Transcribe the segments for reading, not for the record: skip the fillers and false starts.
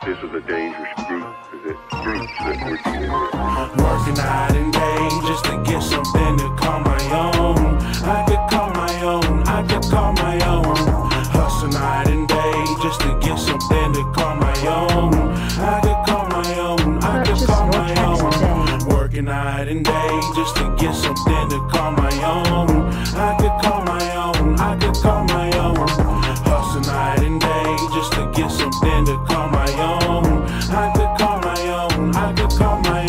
this is a dangerous groups that we're dealing with. Working night and day just to get something to call my own. I could call my own, I could call my own. Hustle night and day just to get something to call my own. I could call my own, I could call my own. Working night and day just to get something to call my own. I could call my own, I could call my own. Hustle night and day just to get something to call my own. I could call my own, I could call my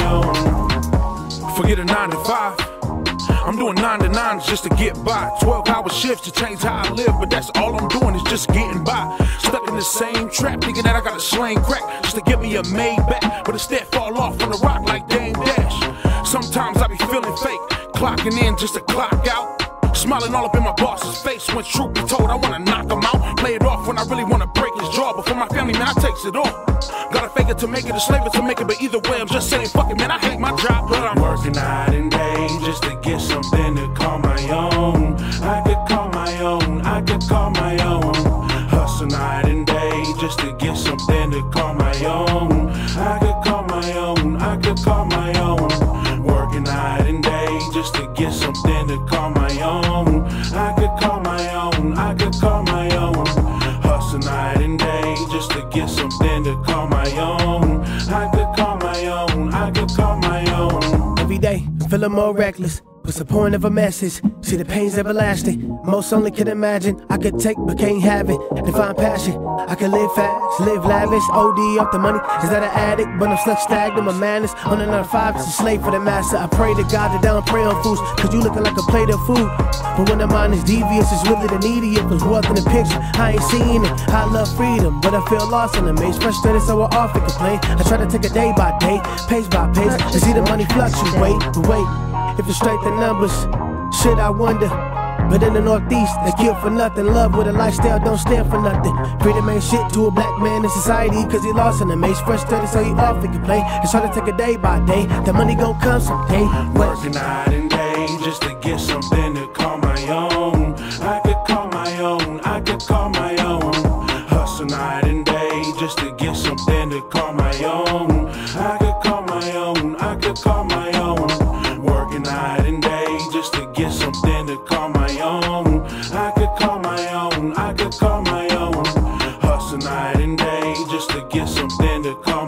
own. Forget a 9 to 5. I'm doing 9 to 9 just to get by. 12-hour shifts to change how I live, but that's all I'm doing is just getting by. Stuck in the same trap, thinking that I got a slang crack just to get me a Maybach, but instead fall off on the rock like Dame Dash. Sometimes I be feeling fake, clocking in just to clock out. Smiling all up in my boss's face when truth be told I wanna knock him out. Play it off when I really wanna break his jaw, but for my family, man, I takes it off. Gotta fake it to make it, a slave it to make it, but either way, I'm just saying, fuck it, man, I hate my job, but I'm working night and day just to get something to call my own. I could call my own, I could call my own. Hustle night and day just to get something to call my own. I could call my own, I could call my own. Working night and day just to get something to call my own. I could call my own, I could call my own. Hustle night and day just to get something to call my own. I could call my own, I could call my own. Every day, I'm feeling more reckless. What's the point of a message? See, the pain's everlasting. Most only can imagine. I could take but can't have it. Define passion. I can live fast, live lavish. OD off the money. Is that an addict? But I'm stuck stagnant. My madness on another 5. It's a slave for the master. I pray to God that I don't prey on fools, cause you looking like a plate of food. But when the mind is devious, it's really the needy. If it's wealth in the picture, I ain't seeing it. I love freedom, but I feel lost in the maze. Frustrated, so I often complain. I try to take it day by day, pace by pace, to see the money fluctuate. But wait, if it's straight the numbers, shit I wonder. But in the Northeast, they kill for nothing. Love with a lifestyle don't stand for nothing. Freedom ain't shit to a black man in society, cause he lost in the maze. Frustrated, so he often complain. And try to take it day by day. The money gon' come someday. Working night and day just to get something to call my own. I could call my own, I could call my own. Hustle night and day just to get something to call my own. I could call my own, I could call my own. Working night and day just to get something to call my own. I could call my own, I could call my own. Hustle night and day just to get something to call